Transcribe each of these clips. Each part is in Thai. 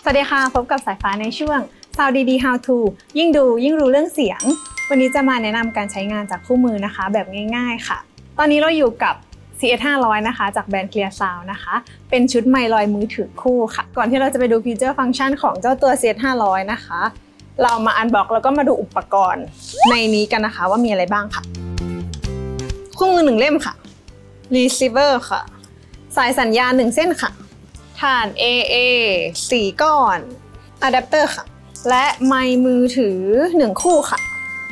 สวัสดีค่ะพบกับสายฟ้าในช่วง Sound ดีๆ How to ยิ่งดูยิ่งรู้เรื่องเสียงวันนี้จะมาแนะนำการใช้งานจากคู่มือนะคะแบบง่ายๆค่ะตอนนี้เราอยู่กับ CS500 นะคะจากแบรนด์ Clear Sound นะคะเป็นชุดไมค์ลอยมือถือคู่ค่ะก่อนที่เราจะไปดูฟีเจอร์ฟังก์ชันของเจ้าตัว CS500 นะคะเรามาอันบ็อกแล้วก็มาดูอุปกรณ์ในนี้กันนะคะว่ามีอะไรบ้างค่ะคู่มือ1เล่มค่ะ Receiver ค่ะสายสัญญาณ1เส้นค่ะฐาน AA 4 ก้อนอะแดปเตอร์ค่ะและไมค์มือถือ1คู่ค่ะ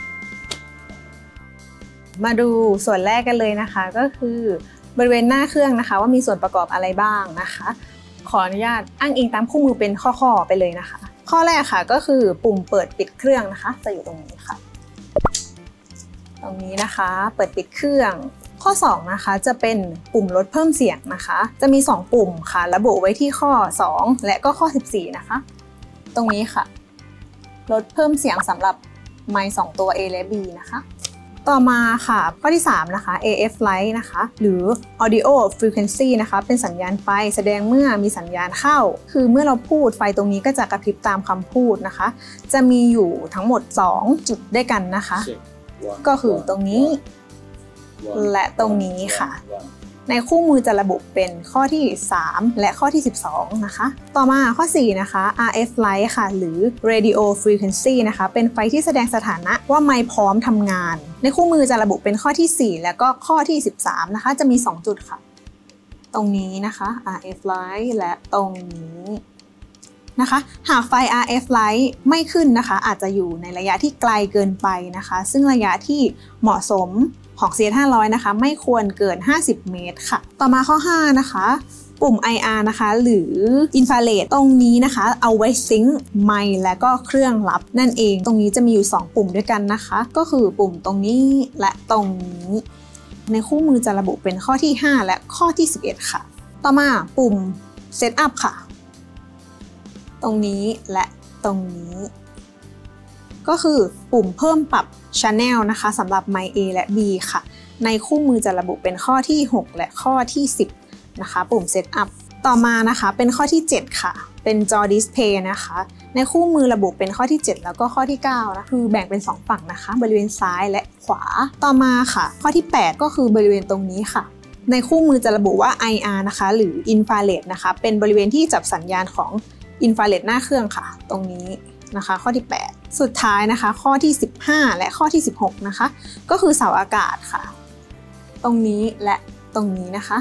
มาดูส่วนแรกกันเลยนะคะก็คือบริเวณหน้าเครื่องนะคะว่ามีส่วนประกอบอะไรบ้างนะคะขออนุญาตอ้างอิงตามคู่มือเป็นข้อๆไปเลยนะคะข้อแรกค่ะก็คือปุ่มเปิดปิดเครื่องนะคะจะอยู่ตรงนี้ค่ะตรงนี้นะคะเปิดปิดเครื่องข้อ2นะคะจะเป็นปุ่มลดเพิ่มเสียงนะคะจะมี2ปุ่มค่ะระบุไว้ที่ข้อ2และก็ข้อ14นะคะตรงนี้ค่ะลดเพิ่มเสียงสำหรับไมค์2ตัว A และ B นะคะต่อมาค่ะข้อที่3นะคะ AF Light นะคะหรือ Audio Frequency นะคะเป็นสัญญาณไฟแสดงเมื่อมีสัญญาณเข้าคือเมื่อเราพูดไฟตรงนี้ก็จะกระพริบตามคำพูดนะคะจะมีอยู่ทั้งหมด2จุดด้วยกันนะคะก็คือตรงนี้และตรงนี้ค่ะในคู่มือจะระบุเป็นข้อที่3และข้อที่12นะคะต่อมาข้อ4นะคะ RF Light ค่ะหรือ Radio Frequency นะคะเป็นไฟที่แสดงสถานะว่าไมค์พร้อมทำงานในคู่มือจะระบุเป็นข้อที่4และก็ข้อที่13นะคะจะมี2จุดค่ะตรงนี้นะคะ RF Light และตรงนี้นะคะหากไฟ RF Light ไม่ขึ้นนะคะอาจจะอยู่ในระยะที่ไกลเกินไปนะคะซึ่งระยะที่เหมาะสมของ CS500 นะคะไม่ควรเกิน50 เมตรค่ะต่อมาข้อ5นะคะปุ่ม IR นะคะหรืออินฟราเรดตรงนี้นะคะเอาไว้ซิงค์ไมค์และก็เครื่องรับนั่นเองตรงนี้จะมีอยู่2ปุ่มด้วยกันนะคะก็คือปุ่มตรงนี้และตรงนี้ในคู่มือจะระบุเป็นข้อที่5และข้อที่11ค่ะต่อมาปุ่ม Setup ค่ะตรงนี้และตรงนี้ก็คือปุ่มเพิ่มปรับ Channel นะคะสำหรับไมค์ A และ B ค่ะในคู่มือจะระบุเป็นข้อที่6และข้อที่10นะคะปุ่ม Setup ต่อมานะคะเป็นข้อที่7ค่ะเป็นจอ Display นะคะในคู่มือระบุเป็นข้อที่7แล้วก็ข้อที่9นะคือแบ่งเป็น2ฝั่งนะคะบริเวณซ้ายและขวาต่อมาค่ะข้อที่8ก็คือบริเวณตรงนี้ค่ะในคู่มือจะระบุว่า IR นะคะหรือ Infrared นะคะเป็นบริเวณที่จับสัญญาณของ Infrared หน้าเครื่องค่ะตรงนี้นะคะข้อที่8สุดท้ายนะคะข้อที่15และข้อที่16นะคะก็คือเสาอากาศค่ะตรงนี้และตรงนี้นะคะ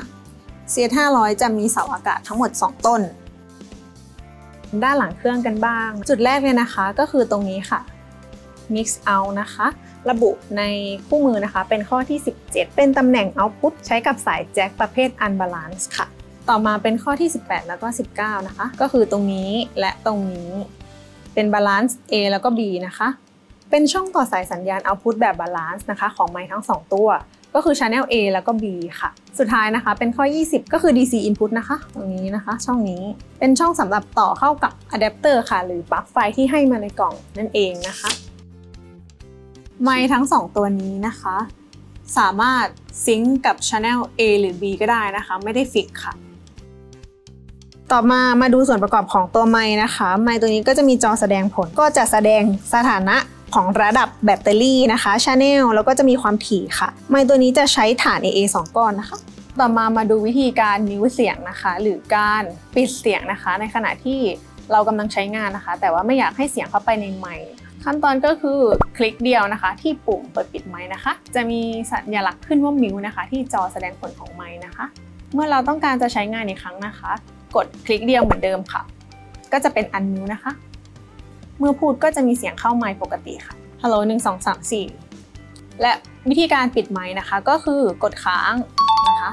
CS500 จะมีเสาอากาศทั้งหมด2ต้นด้านหลังเครื่องกันบ้างจุดแรกเลยนะคะก็คือตรงนี้ค่ะ Mix Out นะคะระบุในคู่มือนะคะเป็นข้อที่17เป็นตำแหน่ง Output ใช้กับสายแจ็คประเภท Unbalance ค่ะต่อมาเป็นข้อที่18แล้วก็19นะคะก็คือตรงนี้และตรงนี้เป็น Balance A แล้วก็ B นะคะเป็นช่องต่อสายสัญญาณ Output แบบ Balance นะคะของไมค์ทั้ง2ตัวก็คือ Channel A แล้วก็ B ค่ะสุดท้ายนะคะเป็นข้อ20ก็คือ DC Input นะคะตรงนี้นะคะช่องนี้เป็นช่องสำหรับต่อเข้ากับอะแดปเตอร์ค่ะหรือปลั๊กไฟที่ให้มาในกล่องนั่นเองนะคะไมค์ทั้ง2ตัวนี้นะคะสามารถซิงก์กับ Channel A หรือ B ก็ได้นะคะไม่ได้ฟิกค่ะต่อมาดูส่วนประกอบของตัวไมค์นะคะไมค์ตัวนี้ก็จะมีจอแสดงผลก็จะแสดงสถานะของระดับแบตเตอรี่นะคะ Channel แล้วก็จะมีความถี่ค่ะไมค์ตัวนี้จะใช้ฐาน AA 2 ก้อนนะคะต่อมาดูวิธีการมิวต์เสียงนะคะหรือการปิดเสียงนะคะในขณะที่เรากำลังใช้งานนะคะแต่ว่าไม่อยากให้เสียงเข้าไปในไมค์ขั้นตอนก็คือคลิกเดียวนะคะที่ปุ่มเปิดปิดไมค์นะคะจะมีสัญลักษณ์ขึ้นว่ามิวต์นะคะที่จอแสดงผลของไมค์นะคะเมื่อเราต้องการจะใช้งานอีกครั้งนะคะกดคลิกเดียวเหมือนเดิมค่ะก็จะเป็น Unmute นะคะเมื่อพูดก็จะมีเสียงเข้าไมค์ปกติค่ะ Hello 1 2 3 4และวิธีการปิดไมค์นะคะก็คือกดค้างนะคะ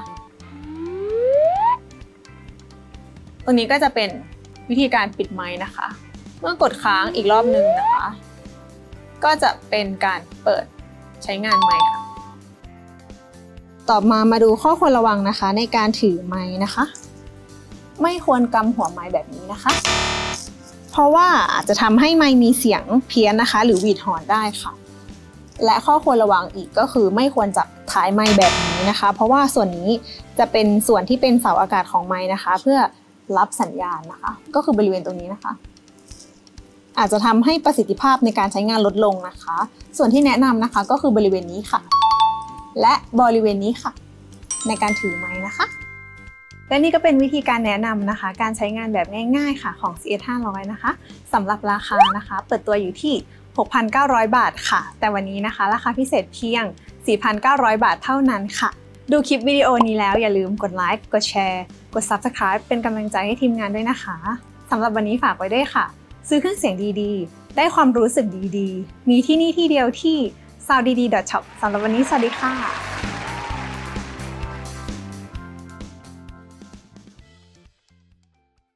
ตรงนี้ก็จะเป็นวิธีการปิดไมค์นะคะเมื่อกดค้างอีกรอบนึงนะคะก็จะเป็นการเปิดใช้งานไมค์ค่ะต่อมาดูข้อควรระวังนะคะในการถือไมค์นะคะไม่ควรกำหัวไมค์แบบนี้นะคะเพราะว่าอาจจะทำให้ไมค์มีเสียงเพี้ยนนะคะหรือหวีดหอนได้ค่ะและข้อควรระวังอีกก็คือไม่ควรจับท้ายไมค์แบบนี้นะคะเพราะว่าส่วนนี้จะเป็นส่วนที่เป็นเสาอากาศของไมค์นะคะเพื่อรับสัญญาณนะคะก็คือบริเวณตรงนี้นะคะอาจจะทำให้ประสิทธิภาพในการใช้งานลดลงนะคะส่วนที่แนะนำนะคะก็คือบริเวณนี้ค่ะและบริเวณนี้ค่ะในการถือไม้นะคะและนี่ก็เป็นวิธีการแนะนำนะคะการใช้งานแบบง่ายๆค่ะของ CS 500นะคะสำหรับราคานะคะเปิดตัวอยู่ที่ 6,900 บาทค่ะแต่วันนี้นะคะราคาพิเศษเพียง 4,900 บาทเท่านั้นค่ะดูคลิปวิดีโอนี้แล้วอย่าลืมกดไลค์กดแชร์กด Subscribe เป็นกำลังใจให้ทีมงานด้วยนะคะสำหรับวันนี้ฝากไว้ด้วยค่ะซื้อเครื่องเสียงดีๆได้ความรู้สึกดีๆมีที่นี่ที่เดียวที่ sounddshop สำหรับวันนี้สวัสดีค่ะ